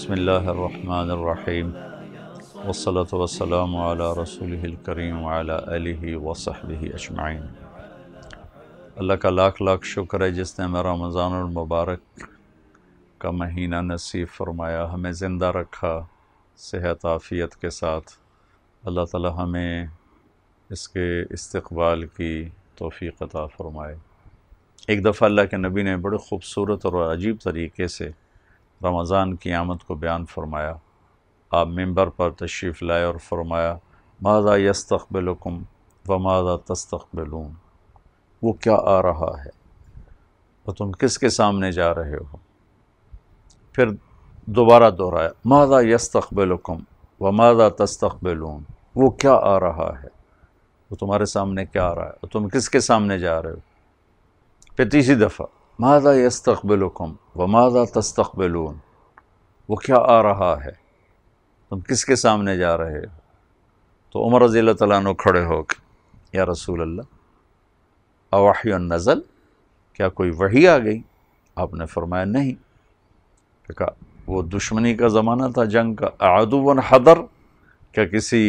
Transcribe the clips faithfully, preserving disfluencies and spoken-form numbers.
بسم اللہ الرحمن الرحیم والصلاة والسلام علی رسولہ الکریم وعلی آلہ وصحبہ اجمعین۔ اللہ کا لاکھ لاکھ شکر ہے جس نے ہمیں رمضان المبارک کا مہینہ نصیب فرمایا، ہمیں زندہ رکھا صحت عافیت کے ساتھ۔ اللہ تعالی ہمیں اس کے استقبال کی توفیق عطا فرمائے۔ ایک دفعہ اللہ کے نبی نے بڑے خوبصورت اور عجیب طریقے سے رمضان کی آمد کو بیان فرمایا۔ آپ ممبر پر تشریف لائے اور فرمایا ماذا یستقبلکم وماذا تستقبلون، وہ کیا آ رہا ہے اور تم کس کے سامنے جا رہے ہو۔ پھر دوبارہ دہرایا ماذا یستقبلکم وماذا تستقبلون، وہ کیا آ رہا ہے، وہ تمہارے سامنے کیا آ رہا ہے اور تم کس کے سامنے جا رہے ہو۔ پھر تیسری دفعہ ماذا یستقبلکم وماذا تستقبلون، وہ کیا آ رہا ہے، تم کس کے سامنے جا رہے ہو۔ تو عمر رضی اللہ تعالیٰ عنہ کھڑے ہو کے یا رسول اللہ اوحی نزل، کیا کوئی وحی آ گئی؟ آپ نے فرمایا نہیں۔ کہا وہ دشمنی کا زمانہ تھا، جنگ کا، عدو حضر، کیا کسی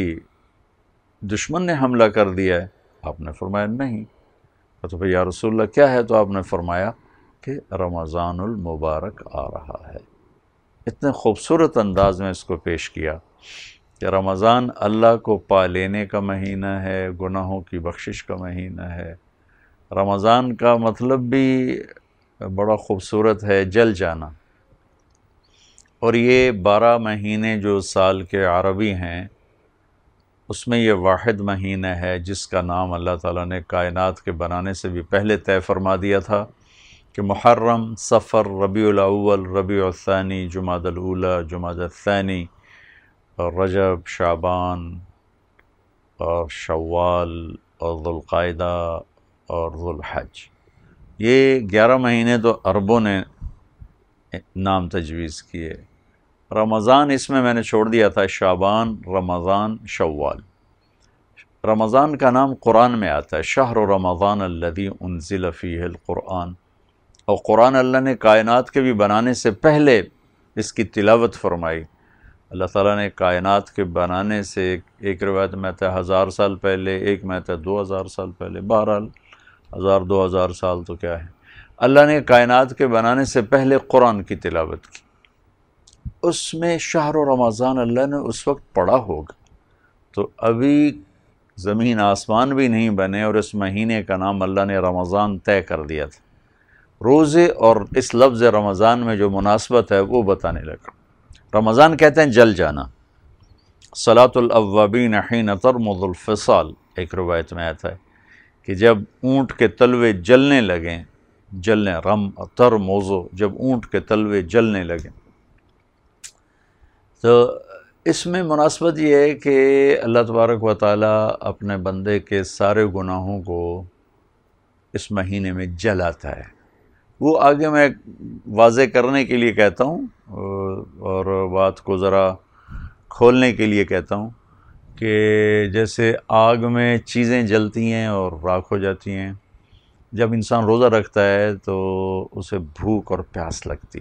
دشمن نے حملہ کر دیا ہے؟ آپ نے فرمایا نہیں۔ تو بھئی یا رسول اللہ کیا ہے؟ تو آپ نے فرمایا کہ رمضان المبارک آ رہا ہے۔ اتنے خوبصورت انداز میں اس کو پیش کیا کہ رمضان اللہ کو پا لینے کا مہینہ ہے، گناہوں کی بخشش کا مہینہ ہے۔ رمضان کا مطلب بھی بڑا خوبصورت ہے، جل جانا۔ اور یہ بارہ مہینے جو سال کے عربی ہیں اس میں یہ واحد مہینہ ہے جس کا نام اللہ تعالیٰ نے کائنات کے بنانے سے بھی پہلے طے فرما دیا تھا کہ محرم، صفر، ربیع الاول، ربیع الثانی، جمادی الاولی، جمادی الثانی، اور رجب، شعبان اور شوال اور ذوالقعدہ اور ذوالحج، یہ گیارہ مہینے تو عربوں نے نام تجویز کیے۔ رمضان اس میں میں نے چھوڑ دیا تھا شعبان، رمضان، شوال۔ رمضان کا نام قرآن میں آتا ہے، شہر رمضان الذی انزل فیہ القرآن، اور قرآن اللہ نے کائنات کے بھی بنانے سے پہلے اس کی تلاوت فرمائی۔ اللہ تعالیٰ نے کائنات کے بنانے سے ایک روایت میں آتا ہے ہزار سال پہلے، ایک میں آتا ہے دو ہزار سال پہلے، بہرحال ہزار دو ہزار سال تو کیا ہے، اللہ نے کائنات کے بنانے سے پہلے قرآن کی تلاوت کی۔ اس میں شہر رمضان اللہ نے اس وقت پڑھا ہوگا تو ابھی زمین آسمان بھی نہیں بنے اور اس مہینے کا نام اللہ نے رمضان طے کر دیا تھا۔ روزے اور اس لفظ رمضان میں جو مناسبت ہے وہ بتانے لگا۔ رمضان کہتے ہیں جل جانا۔ صلاۃ الاوابین حین ترمض الفصال، ایک روایت میں آتا ہے کہ جب اونٹ کے تلوے جلنے لگیں، جلنے، رم ترمض، جب اونٹ کے تلوے جلنے لگیں۔ تو اس میں مناسبت یہ ہے کہ اللہ تبارک و تعالیٰ اپنے بندے کے سارے گناہوں کو اس مہینے میں جلاتا ہے۔ وہ آگے میں واضح کرنے کے لیے کہتا ہوں اور بات کو ذرا کھولنے کے لیے کہتا ہوں کہ جیسے آگ میں چیزیں جلتی ہیں اور راکھ ہو جاتی ہیں، جب انسان روزہ رکھتا ہے تو اسے بھوک اور پیاس لگتی،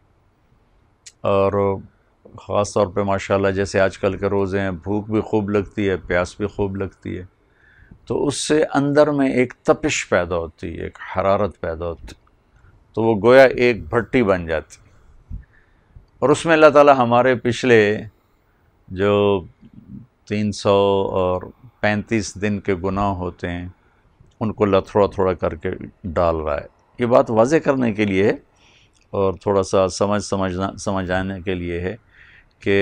اور خاص طور پہ ماشاءاللہ جیسے آج کل کے روزے ہیں، بھوک بھی خوب لگتی ہے، پیاس بھی خوب لگتی ہے، تو اس سے اندر میں ایک تپش پیدا ہوتی ہے، ایک حرارت پیدا ہوتی، تو وہ گویا ایک بھٹی بن جاتی، اور اس میں اللہ تعالیٰ ہمارے پچھلے جو تین سو اور پینتیس دن کے گناہ ہوتے ہیں ان کو اللہ تھوڑا تھوڑا کر کے ڈال رہا ہے۔ یہ بات واضح کرنے کے لیے ہے اور تھوڑا سا سمجھ سمجھنا سمجھ آنے کے لیے ہے کہ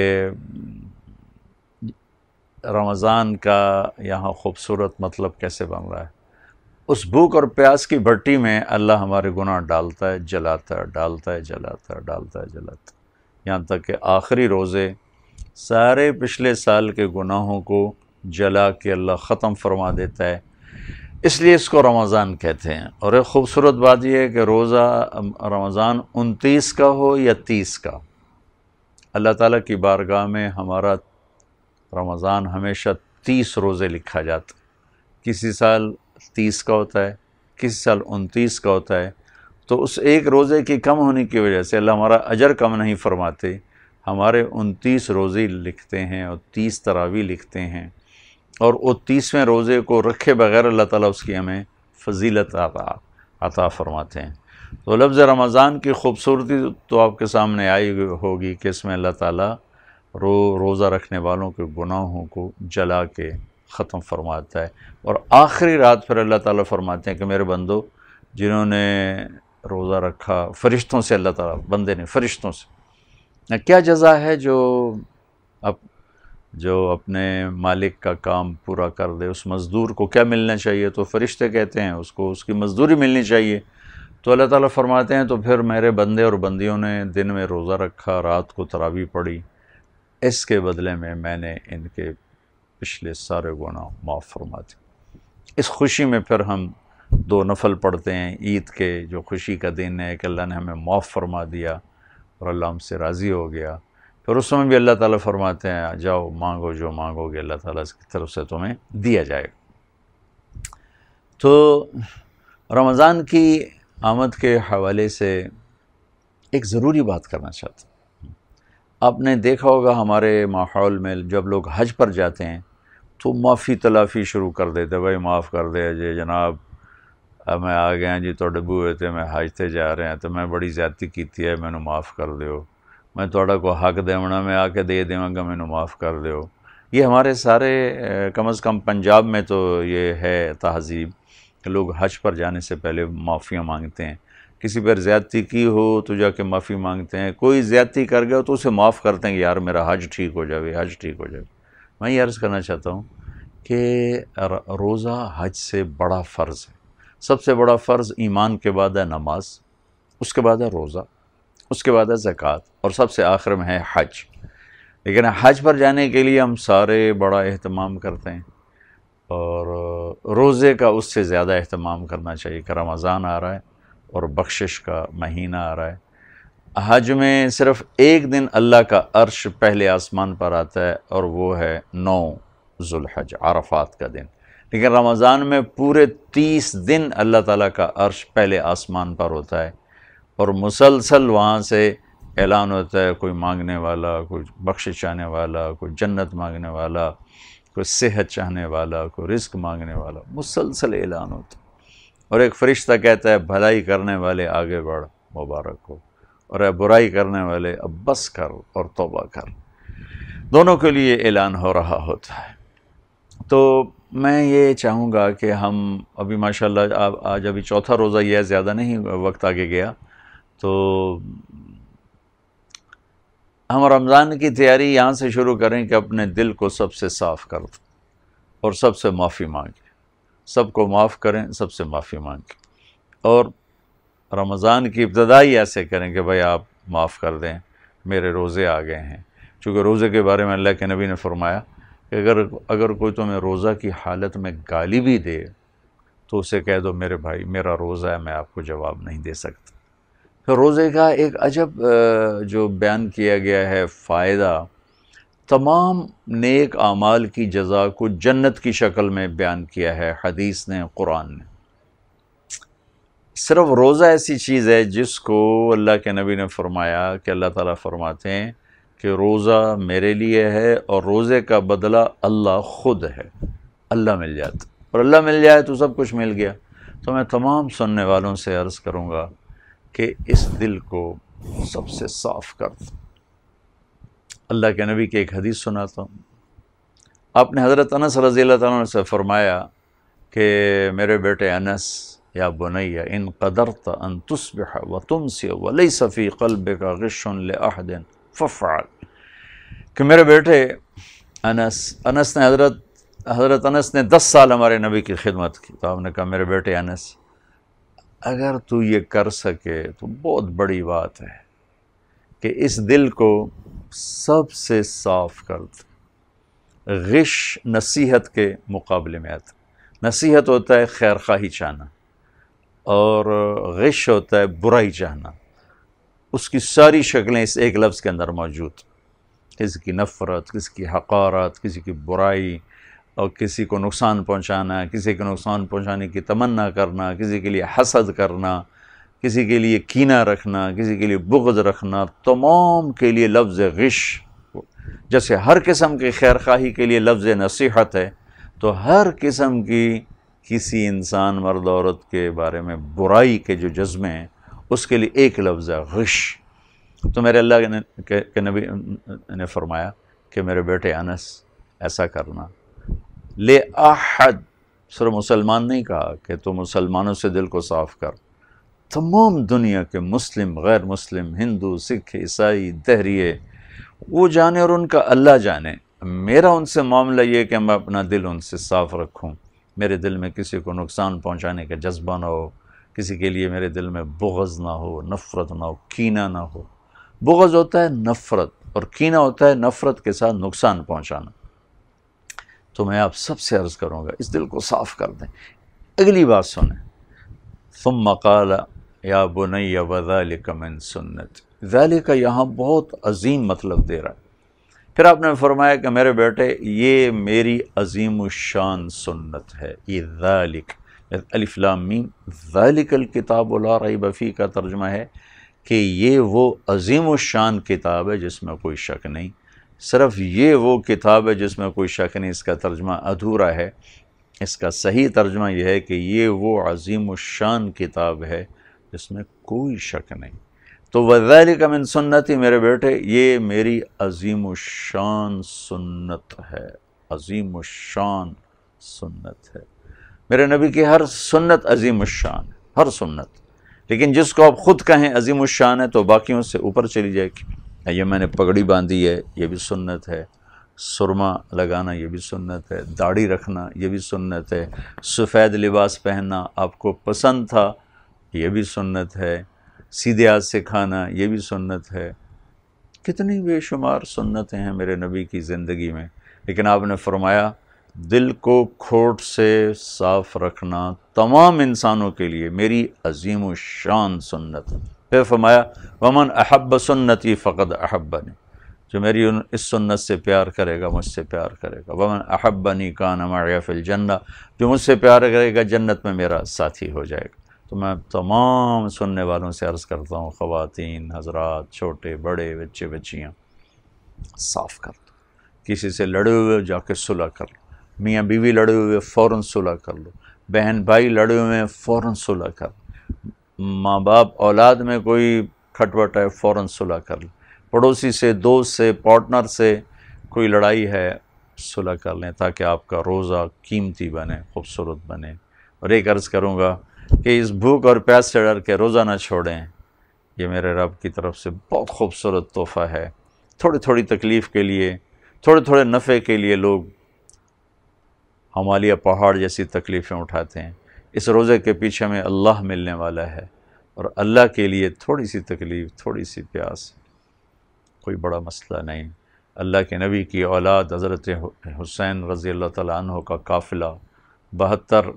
رمضان کا یہاں خوبصورت مطلب کیسے بن رہا ہے۔ اس بھوک اور پیاس کی بھٹی میں اللہ ہمارے گناہ ڈالتا ہے، جلاتا ہے، ڈالتا ہے، جلاتا ہے، ڈالتا ہے، جلاتا ہے، یہاں تک کہ آخری روزے سارے پچھلے سال کے گناہوں کو جلا کے اللہ ختم فرما دیتا ہے۔ اس لیے اس کو رمضان کہتے ہیں۔ اور ایک خوبصورت بات یہ ہے کہ روزہ رمضان انتیس کا ہو یا تیس کا، اللہ تعالیٰ کی بارگاہ میں ہمارا رمضان ہمیشہ تیس روزے لکھا جاتا، کسی سال تیس کا ہوتا ہے، کسی سال انتیس کا ہوتا ہے، تو اس ایک روزے کی کم ہونے کی وجہ سے اللہ ہمارا اجر کم نہیں فرماتے، ہمارے انتیس روزے لکھتے ہیں اور تیس تراویح لکھتے ہیں، اور وہ تیسویں روزے کو رکھے بغیر اللہ تعالیٰ اس کی ہمیں فضیلت عطا عطا فرماتے ہیں۔ تو لفظ رمضان کی خوبصورتی تو آپ کے سامنے آئی ہوگی کہ اس میں اللہ تعالیٰ رو روزہ رکھنے والوں کے گناہوں کو جلا کے ختم فرماتا ہے، اور آخری رات پھر اللہ تعالیٰ فرماتے ہیں کہ میرے بندو جنہوں نے روزہ رکھا، فرشتوں سے اللہ تعالیٰ، بندے نے فرشتوں سے کیا جزا ہے جو اب جو اپنے مالک کا کام پورا کر دے، اس مزدور کو کیا ملنا چاہیے؟ تو فرشتے کہتے ہیں اس کو اس کی مزدوری ملنی چاہیے۔ تو اللہ تعالیٰ فرماتے ہیں تو پھر میرے بندے اور بندیوں نے دن میں روزہ رکھا، رات کو تراویح پڑھی، اس کے بدلے میں میں نے ان کے پچھلے سارے گناہ معاف فرما دیے۔ اس خوشی میں پھر ہم دو نفل پڑھتے ہیں عید کے، جو خوشی کا دن ہے کہ اللہ نے ہمیں معاف فرما دیا اور اللہ ہم سے راضی ہو گیا۔ پھر اس میں بھی اللہ تعالیٰ فرماتے ہیں جاؤ مانگو جو مانگو گے اللہ تعالیٰ کی طرف سے تمہیں دیا جائے گا۔ تو رمضان کی آمد کے حوالے سے ایک ضروری بات کرنا چاہتا ہوں۔ آپ نے دیکھا ہوگا ہمارے ماحول میں جب لوگ حج پر جاتے ہیں تو معافی تلافی شروع کر دیتے، بھائی معاف کر دے جی جناب، میں آ گیا جی توڑے بوئے تھے میں حج تے جا رہے ہیں تو میں بڑی زیادتی کیتی ہے، میں نے معاف کر دیو، میں توڑا کو حق دیونا میں آ کے دے دیواں گا، میں نے معاف کر دیو۔ یہ ہمارے سارے کم از کم پنجاب میں تو یہ ہے تہذیب کہ لوگ حج پر جانے سے پہلے معافیاں مانگتے ہیں، کسی پر زیادتی کی ہو تو جا کے معافی مانگتے ہیں، کوئی زیادتی کر گیا تو اسے معاف کرتے ہیں کہ یار میرا حج ٹھیک ہو جائے، حج ٹھیک ہو جائے۔ میں یہ عرض کرنا چاہتا ہوں کہ روزہ حج سے بڑا فرض ہے۔ سب سے بڑا فرض ایمان کے بعد ہے نماز، اس کے بعد ہے روزہ، اس کے بعد ہے زکوٰۃ، اور سب سے آخر میں ہے حج۔ لیکن حج پر جانے کے لیے ہم سارے بڑا اہتمام کرتے ہیں، اور روزے کا اس سے زیادہ اہتمام کرنا چاہیے کہ رمضان آ رہا ہے اور بخشش کا مہینہ آ رہا ہے۔ حج میں صرف ایک دن اللہ کا عرش پہلے آسمان پر آتا ہے اور وہ ہے نو ذوالحج، عرفات کا دن، لیکن رمضان میں پورے تیس دن اللہ تعالیٰ کا عرش پہلے آسمان پر ہوتا ہے، اور مسلسل وہاں سے اعلان ہوتا ہے کوئی مانگنے والا، کوئی بخشش چاہنے والا، کوئی جنت مانگنے والا، کوئی صحت چاہنے والا، کوئی رزق مانگنے والا، مسلسل اعلان ہوتا ہے۔ اور ایک فرشتہ کہتا ہے بھلائی کرنے والے آگے بڑھ مبارک ہو، اور اے برائی کرنے والے اب بس کر اور توبہ کر، دونوں کے لیے اعلان ہو رہا ہوتا ہے۔ تو میں یہ چاہوں گا کہ ہم ابھی ماشاءاللہ آج ابھی چوتھا روزہ یہ ہے، زیادہ نہیں وقت آگے گیا، تو ہم رمضان کی تیاری یہاں سے شروع کریں کہ اپنے دل کو سب سے صاف کر دیں اور سب سے معافی مانگیں، سب کو معاف کریں، سب سے معافی مانگیں، اور رمضان کی ابتدائی ایسے کریں کہ بھائی آپ معاف کر دیں، میرے روزے آ گئے ہیں۔ چونکہ روزے کے بارے میں اللہ کے نبی نے فرمایا کہ اگر اگر کوئی تمہیں روزہ کی حالت میں گالی بھی دے تو اسے کہہ دو میرے بھائی میرا روزہ ہے، میں آپ کو جواب نہیں دے سکتا۔ پھر روزے کا ایک عجب جو بیان کیا گیا ہے فائدہ، تمام نیک اعمال کی جزا کو جنت کی شکل میں بیان کیا ہے حدیث نے، قرآن نے۔ صرف روزہ ایسی چیز ہے جس کو اللہ کے نبی نے فرمایا کہ اللہ تعالیٰ فرماتے ہیں کہ روزہ میرے لیے ہے اور روزے کا بدلہ اللہ خود ہے۔ اللہ مل جاتا، اور اللہ مل جائے تو سب کچھ مل گیا۔ تو میں تمام سننے والوں سے عرض کروں گا کہ اس دل کو سب سے صاف کر دو۔ اللہ کے نبی کی ایک حدیث سناتا ہوں۔ آپ نے حضرت انس رضی اللہ تعالیٰ عنہ سے فرمایا کہ میرے بیٹے انس، یا بنی ان قدرت ان تصبح وتمسی وليس في قلبك غش لأحد فافعل، کہ میرے بیٹے انس انس نے حضرت حضرت انس نے دس سال ہمارے نبی کی خدمت کی، تو آپ نے کہا میرے بیٹے انس اگر تو یہ کر سکے تو بہت بڑی بات ہے کہ اس دل کو سب سے صاف کر دے۔ غش نصیحت کے مقابلے میں آتا، نصیحت ہوتا ہے خیر خواہی چاہنا، اور غش ہوتا ہے برائی چاہنا۔ اس کی ساری شکلیں اس ایک لفظ کے اندر موجود، کسی کی نفرت، کسی کی حقارت، کسی کی برائی، اور کسی کو نقصان پہنچانا، کسی کو نقصان پہنچانے کی تمنا کرنا، کسی کے لیے حسد کرنا، کسی کے لیے کینہ رکھنا، کسی کے لیے بغض رکھنا، تمام کے لیے لفظ غش، جیسے ہر قسم کی خیر خواہی کے لیے لفظ نصیحت ہے، تو ہر قسم کی کسی انسان مرد عورت کے بارے میں برائی کے جو جذبے ہیں اس کے لیے ایک لفظ ہے غش۔ تو میرے اللہ کے نبی نے فرمایا کہ میرے بیٹے انس ایسا کرنا، لے احد، صرف مسلمان نہیں کہا کہ تو مسلمانوں سے دل کو صاف کر، تمام دنیا کے مسلم، غیر مسلم، ہندو، سکھ، عیسائی، دہریے، وہ جانے اور ان کا اللہ جانے، میرا ان سے معاملہ یہ کہ میں اپنا دل ان سے صاف رکھوں، میرے دل میں کسی کو نقصان پہنچانے کا جذبہ نہ ہو، کسی کے لیے میرے دل میں بغض نہ ہو، نفرت نہ ہو، کینہ نہ ہو۔ بغض ہوتا ہے نفرت، اور کینہ ہوتا ہے نفرت کے ساتھ نقصان پہنچانا۔ تو میں آپ سب سے عرض کروں گا اس دل کو صاف کر دیں۔ اگلی بات سنیں، ثم قال یا بنی وذلک من سنت، ذالک یہاں بہت عظیم مطلب دے رہا ہے۔ پھر آپ نے فرمایا کہ میرے بیٹے یہ میری عظیم الشان سنت ہے، یہ ذالک، الف لام میم، ذالک الکتاب لا ریب فیہ کا ترجمہ ہے کہ یہ وہ عظیم الشان کتاب ہے جس میں کوئی شک نہیں۔ صرف یہ وہ کتاب ہے جس میں کوئی شک نہیں، اس کا ترجمہ ادھورا ہے۔ اس کا صحیح ترجمہ یہ ہے کہ یہ وہ عظیم الشان کتاب ہے جس میں کوئی شک نہیں۔ تو وَذَلِكَ مِن سنتی، میرے بیٹے یہ میری عظیم الشان سنت ہے، عظیم الشان سنت ہے۔ میرے نبی کی ہر سنت عظیم الشان ہے، ہر سنت، لیکن جس کو آپ خود کہیں عظیم الشان ہے تو باقیوں سے اوپر چلی جائے گی۔ یہ میں نے پگڑی باندھی ہے، یہ بھی سنت ہے، سرما لگانا یہ بھی سنت ہے، داڑھی رکھنا یہ بھی سنت ہے، سفید لباس پہننا آپ کو پسند تھا یہ بھی سنت ہے، سیدھے ہاتھ سے کھانا یہ بھی سنت ہے۔ کتنی بے شمار سنتیں ہیں میرے نبی کی زندگی میں، لیکن آپ نے فرمایا دل کو کھوٹ سے صاف رکھنا تمام انسانوں کے لیے میری عظیم الشان سنت۔ پھر فرمایا ومن احب سنتی فقد احبنی، جو میری اس سنت سے پیار کرے گا مجھ سے پیار کرے گا، ومن احبنی کان معی فی الجنہ، جو مجھ سے پیار کرے گا جنت میں میرا ساتھی ہو جائے گا۔ تو میں تمام سننے والوں سے عرض کرتا ہوں، خواتین، حضرات، چھوٹے بڑے، بچے بچیاں، صاف کر دو۔ کسی سے لڑے ہوئے جا کے صلح کر لو، میاں بیوی لڑے ہوئے فوراً صلح کر لو، بہن بھائی لڑے ہوئے فوراً صلح کر لو، ماں باپ اولاد میں کوئی کھٹپٹ ہے فوراً صلح کر لو، پڑوسی سے، دوست سے، پارٹنر سے کوئی لڑائی ہے صلح کر لیں تاکہ آپ کا روزہ قیمتی بنے، خوبصورت بنے۔ اور ایک عرض کروں گا کہ اس بھوک اور پیاس سے ڈر کے روزہ نہ چھوڑیں، یہ میرے رب کی طرف سے بہت خوبصورت تحفہ ہے۔ تھوڑی تھوڑی تکلیف کے لیے، تھوڑے تھوڑے نفع کے لیے لوگ ہمالیہ پہاڑ جیسی تکلیفیں اٹھاتے ہیں، اس روزے کے پیچھے ہمیں اللہ ملنے والا ہے، اور اللہ کے لیے تھوڑی سی تکلیف، تھوڑی سی پیاس کوئی بڑا مسئلہ نہیں۔ اللہ کے نبی کی اولاد حضرت حسین رضی اللہ تعالیٰ عنہ کا قافلہ، بہتر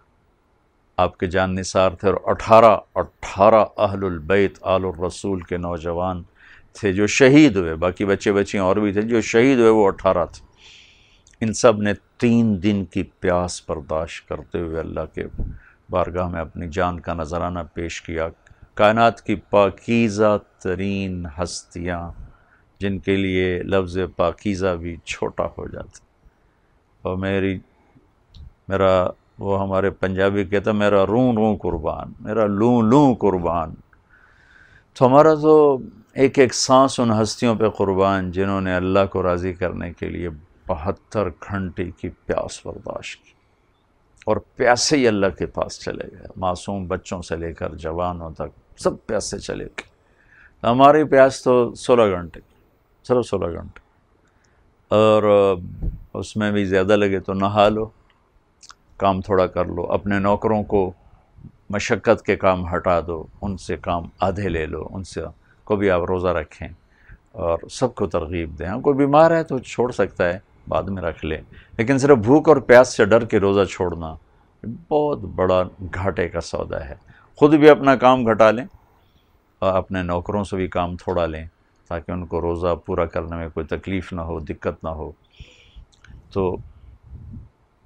آپ کے جان نثار تھے، اور اٹھارہ اٹھارہ اہل البیت آل الرسول کے نوجوان تھے جو شہید ہوئے، باقی بچے بچیاں اور بھی تھے، جو شہید ہوئے وہ اٹھارہ تھے۔ ان سب نے تین دن کی پیاس برداشت کرتے ہوئے اللہ کے بارگاہ میں اپنی جان کا نذرانہ پیش کیا۔ کائنات کی پاکیزہ ترین ہستیاں جن کے لیے لفظ پاکیزہ بھی چھوٹا ہو جاتا، اور میری میرا وہ ہمارے پنجابی کہتا میرا روں روں قربان، میرا لوں لوں قربان۔ تو ہمارا تو ایک ایک سانس ان ہستیوں پہ قربان جنہوں نے اللہ کو راضی کرنے کے لیے بہتر گھنٹے کی پیاس برداشت کی، اور پیاسے ہی اللہ کے پاس چلے گئے، معصوم بچوں سے لے کر جوانوں تک سب پیاسے چلے گئے۔ ہماری پیاس تو سولہ گھنٹے، صرف سولہ گھنٹے، اور اس میں بھی زیادہ لگے تو نہا لو، کام تھوڑا کر لو، اپنے نوکروں کو مشقت کے کام ہٹا دو، ان سے کام آدھے لے لو، ان سے کو بھی آپ روزہ رکھیں، اور سب کو ترغیب دیں۔ کوئی بیمار ہے تو چھوڑ سکتا ہے، بعد میں رکھ لے، لیکن صرف بھوک اور پیاس سے ڈر کے روزہ چھوڑنا بہت بڑا گھاٹے کا سودا ہے۔ خود بھی اپنا کام گھٹا لیں اور اپنے نوکروں سے بھی کام تھوڑا لیں تاکہ ان کو روزہ پورا کرنے میں کوئی تکلیف نہ ہو، دقت نہ ہو۔ تو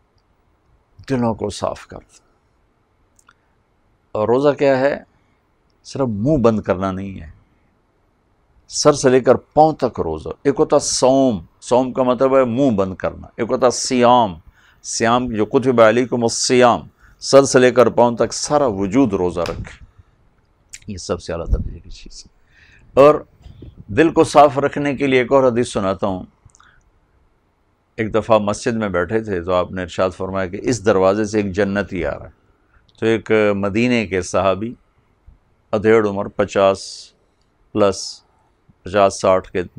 دلوں کو صاف کر دیں۔ اور روزہ کیا ہے؟ صرف منہ بند کرنا نہیں ہے، سر سے لے کر پاؤں تک روزہ. ایک ہوتا سوم، سوم کا مطلب ہے منہ بند کرنا. ایک ہوتا سیام، سیام جو کتب علیکم الصیام، سر سے لے کر پاؤں تک سارا وجود روزہ رکھے. یہ سب سے اعلیٰ درجے کی چیز ہے. اور دل کو صاف رکھنے کے لیے ایک اور حدیث سناتا ہوں. ایک دفعہ مسجد میں بیٹھے تھے تو آپ نے ارشاد فرمایا کہ اس دروازے سے ایک جنتی آ رہا ہے. تو ایک مدینے کے صحابی ادھیڑ عمر پچاس پلس پچاس ساٹھ کے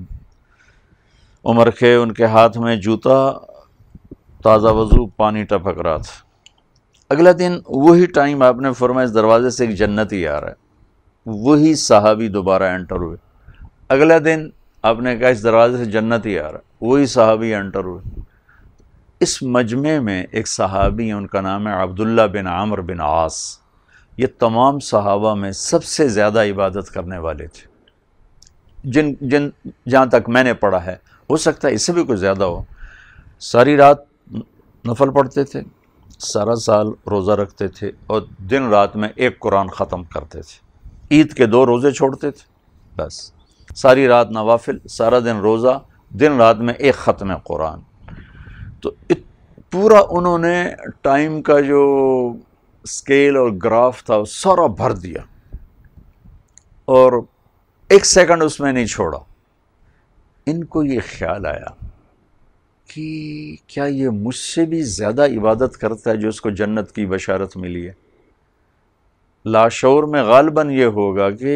عمر کے، ان کے ہاتھ میں جوتا، تازہ وضو، پانی ٹپک رہا تھا. اگلا دن وہی ٹائم آپ نے فرمایا اس دروازے سے ایک جنتی آ رہا ہے. وہی صحابی دوبارہ انٹر ہوئے. اگلا دن آپ نے کہا اس دروازے سے جنتی آ رہا ہے. وہی صحابی انٹر ہوئے. اس مجمع میں ایک صحابی ہیں، ان کا نام ہے عبداللہ بن عامر بن عاص. یہ تمام صحابہ میں سب سے زیادہ عبادت کرنے والے تھے، جن جن جہاں تک میں نے پڑھا ہے. ہو سکتا ہے اس سے بھی کوئی زیادہ ہو. ساری رات نفل پڑھتے تھے، سارا سال روزہ رکھتے تھے، اور دن رات میں ایک قرآن ختم کرتے تھے. عید کے دو روزے چھوڑتے تھے، بس ساری رات نوافل، سارا دن روزہ، دن رات میں ایک ختم قرآن. تو پورا انہوں نے ٹائم کا جو اسکیل اور گراف تھا وہ سارا بھر دیا، اور ایک سیکنڈ اس میں نہیں چھوڑا. ان کو یہ خیال آیا کہ کیا یہ مجھ سے بھی زیادہ عبادت کرتا ہے جو اس کو جنت کی بشارت ملی ہے؟ لاشعور میں غالباً یہ ہوگا کہ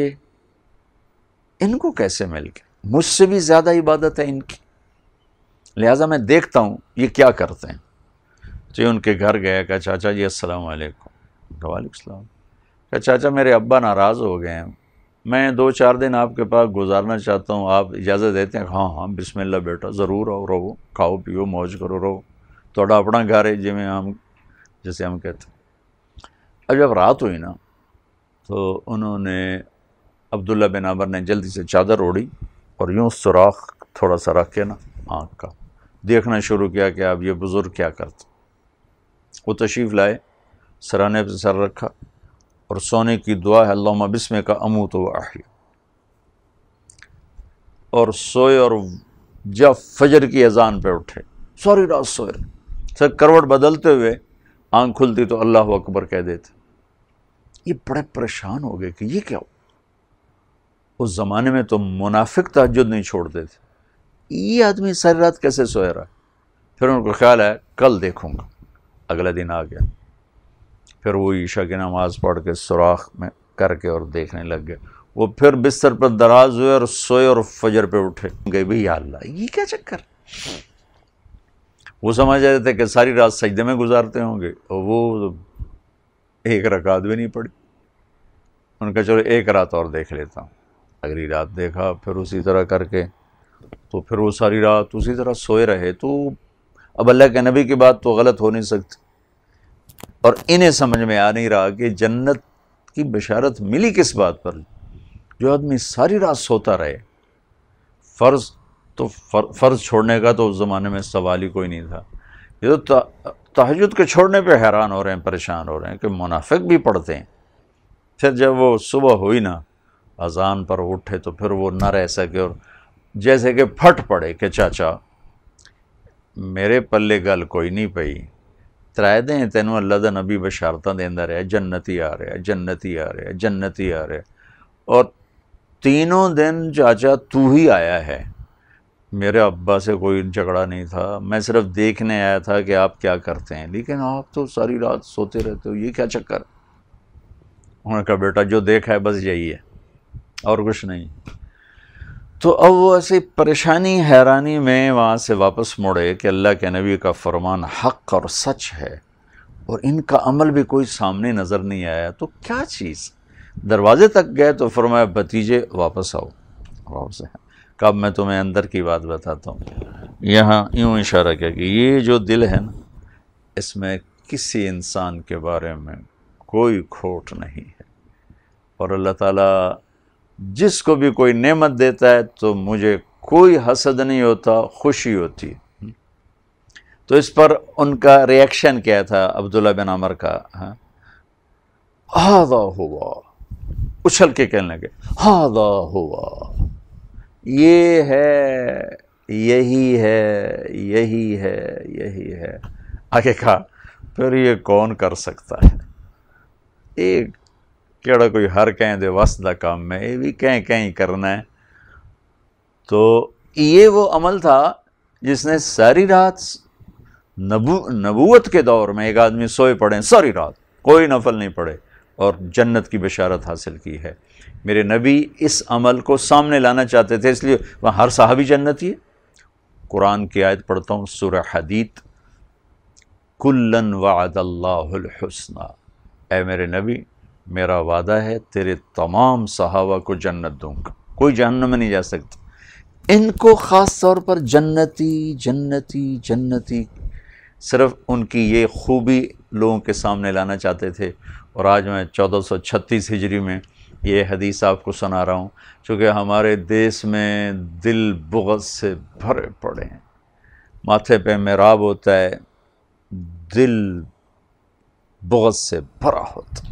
ان کو کیسے مل گیا، مجھ سے بھی زیادہ عبادت ہے ان کی، لہٰذا میں دیکھتا ہوں یہ کیا کرتے ہیں. تو یہ ان کے گھر گیا، کہا چاچا جی السلام علیکم. کہا وعلیکم السلام. کہا چاچا میرے ابا ناراض ہو گئے ہیں، میں دو چار دن آپ کے پاس گزارنا چاہتا ہوں، آپ اجازت دیتے ہیں؟ ہاں ہاں بسم اللہ بیٹا ضرور آؤ، رہو، کھاؤ پیو، موج کرو، رہو، تھوڑا اپنا گھر ہے جی میں ہم جیسے ہم کہتے ہیں. اب جب رات ہوئی نا تو انہوں نے عبداللہ بن عامر نے جلدی سے چادر اوڑھی اور یوں سوراخ تھوڑا سا رکھ کے نا آنکھ کا دیکھنا شروع کیا کہ اب یہ بزرگ کیا کرتے. وہ تشریف لائے، سرانے پہ سر رکھا اور سونے کی دعا ہے اللہم بسمک اموت و احیا، اور سوئے. اور جب فجر کی اذان پہ اٹھے، ساری رات سوئے، سر کروٹ بدلتے ہوئے آنکھ کھلتی تو اللہ اکبر کہہ دیتے. یہ بڑے پریشان ہو گئے کہ یہ کیا ہو. اس زمانے میں تو منافق تہجد نہیں چھوڑتے تھے، یہ آدمی ساری رات کیسے سوئے رہا. پھر ان کو خیال ہے کل دیکھوں گا. اگلا دن آ گیا، پھر وہ عشاء کی نماز پڑھ کے سوراخ میں کر کے اور دیکھنے لگ گئے. وہ پھر بستر پر دراز ہوئے اور سوئے اور فجر پہ اٹھے گئے. بھئی یا اللہ یہ کیا چکر. وہ سمجھ رہے تھے کہ ساری رات سجدے میں گزارتے ہوں گے، اور وہ ایک رکعت بھی نہیں پڑی. ان کا چلو ایک رات اور دیکھ لیتا ہوں. اگلی رات دیکھا، پھر اسی طرح کر کے، تو پھر وہ ساری رات اسی طرح سوئے رہے. تو اب اللہ کے نبی کی بات تو غلط ہو نہیں سکتی. اور انہیں سمجھ میں آ نہیں رہا کہ جنت کی بشارت ملی کس بات پر، جو آدمی ساری رات سوتا رہے. فرض تو فرض چھوڑنے کا تو اس زمانے میں سوال ہی کوئی نہیں تھا. یہ تو تہجد کے چھوڑنے پہ حیران ہو رہے ہیں، پریشان ہو رہے ہیں کہ منافق بھی پڑھتے ہیں. پھر جب وہ صبح ہوئی نا، اذان پر اٹھے تو پھر وہ نہ رہ سکے اور جیسے کہ پھٹ پڑے کہ چاچا میرے پلے گل کوئی نہیں پئی، ترائے دیں تینوں اللہ دا نبی بشارتاں دیندا رہا، جنتی آ رہا، جنتی آ رہا، جنتی آ رہا، اور تینوں دن چاچا تو ہی آیا ہے. میرے ابا سے کوئی جھگڑا نہیں تھا، میں صرف دیکھنے آیا تھا کہ آپ کیا کرتے ہیں، لیکن آپ تو ساری رات سوتے رہتے ہو، یہ کیا چکر. انہوں نے کہا بیٹا جو دیکھا ہے بس یہی ہے اور کچھ نہیں. تو اب وہ ایسی پریشانی حیرانی میں وہاں سے واپس مڑے کہ اللہ کے نبی کا فرمان حق اور سچ ہے، اور ان کا عمل بھی کوئی سامنے نظر نہیں آیا. تو کیا چیز. دروازے تک گئے تو فرمایا بھتیجے واپس آؤ. واپس آئے. کب میں تمہیں اندر کی بات بتاتا ہوں. یہاں یوں اشارہ کیا کہ یہ جو دل ہے نا، اس میں کسی انسان کے بارے میں کوئی کھوٹ نہیں ہے. اور اللہ تعالیٰ جس کو بھی کوئی نعمت دیتا ہے تو مجھے کوئی حسد نہیں ہوتا، خوشی ہوتی. تو اس پر ان کا ریئیکشن کیا تھا عبداللہ بن عمر کا؟ ہاں هذا ہوا، اچھل کے کہنے لگے ھذا ہوا، یہ ہے، یہی ہے، یہی ہے، یہی ہے۔ آگے کہا پھر یہ کون کر سکتا ہے؟ ایک کیڑا کوئی ہر کہیں دے وس دا کام ہے، یہ بھی کہیں کہیں کرنا ہے۔ تو یہ وہ عمل تھا جس نے ساری رات نبو نبوت کے دور میں ایک آدمی سوئے پڑے ساری رات، کوئی نفل نہیں پڑے، اور جنت کی بشارت حاصل کی ہے۔ میرے نبی اس عمل کو سامنے لانا چاہتے تھے، اس لیے وہاں ہر صحابی جنتی ہے۔ قرآن کی آیت پڑھتا ہوں، سورہ حدید، کلن وعد اللہ الحسنى، اے میرے نبی میرا وعدہ ہے تیرے تمام صحابہ کو جنت دوں گا، کوئی جہنم میں نہیں جا سکتا۔ ان کو خاص طور پر جنتی جنتی جنتی صرف ان کی یہ خوبی لوگوں کے سامنے لانا چاہتے تھے۔ اور آج میں چودہ سو چھتیس ہجری میں یہ حدیث آپ کو سنا رہا ہوں، چونکہ ہمارے دیس میں دل بغض سے بھرے پڑے ہیں، ماتھے پہ محراب ہوتا ہے، دل بغض سے بھرا ہوتا،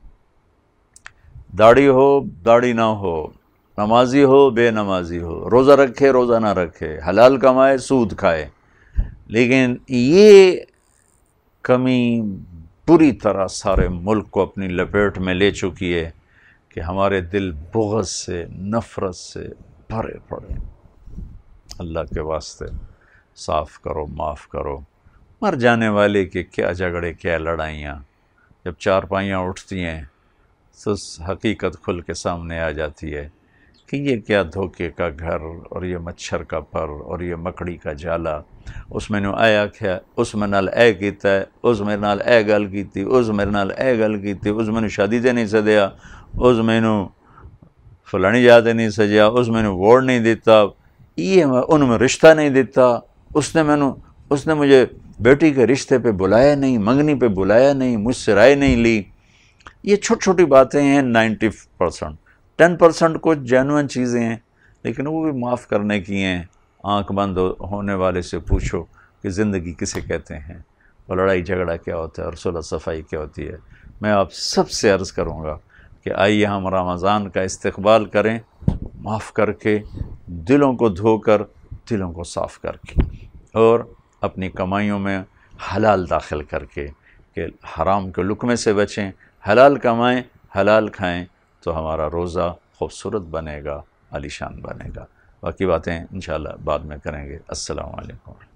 داڑھی ہو داڑھی نہ ہو، نمازی ہو بے نمازی ہو، روزہ رکھے روزہ نہ رکھے، حلال کمائے سود کھائے، لیکن یہ کمی پوری طرح سارے ملک کو اپنی لپیٹ میں لے چکی ہے کہ ہمارے دل بغض سے، نفرت سے بھرے پڑے۔ اللہ کے واسطے صاف کرو، معاف کرو۔ مر جانے والے کے کیا جھگڑے، کیا لڑائیاں، جب چار پائیاں اٹھتی ہیں تو حقیقت کھل کے سامنے آ جاتی ہے کہ یہ کیا دھوکے کا گھر، اور یہ مچھر کا پر، اور یہ مکڑی کا جالا، اس میں نو آیا کیا، اس میں نال اے کیتا ہے، اس میں نال اے گل کیتی، اس میں نال اے گل کیتی، اس میں نو شادی تے نہیں سدیا، اس میں نو فلانی جاتے نہیں سجیا، اس میں نو ووٹ نہیں دیتا، یہ ان میں رشتہ نہیں دیتا، اس نے میں نو اس نے مجھے بیٹی کے رشتے پہ بلایا نہیں، منگنی پہ بلایا نہیں، مجھ سے رائے نہیں لی۔ یہ چھوٹی چھوٹی باتیں ہیں، نائنٹی پرسنٹ ٹین پرسنٹ کچھ جینوئن چیزیں ہیں، لیکن وہ بھی معاف کرنے کی ہیں۔ آنکھ بند ہونے والے سے پوچھو کہ زندگی کسے کہتے ہیں، اور لڑائی جھگڑا کیا ہوتا ہے، اور صلح صفائی کیا ہوتی ہے۔ میں آپ سب سے عرض کروں گا کہ آئیے ہم رمضان کا استقبال کریں، معاف کر کے، دلوں کو دھو کر، دلوں کو صاف کر کے، اور اپنی کمائیوں میں حلال داخل کر کے، کہ حرام کے لقمے سے بچیں، حلال کمائیں، حلال کھائیں، تو ہمارا روزہ خوبصورت بنے گا، عالیشان بنے گا۔ باقی باتیں انشاءاللہ بعد میں کریں گے۔ السلام علیکم۔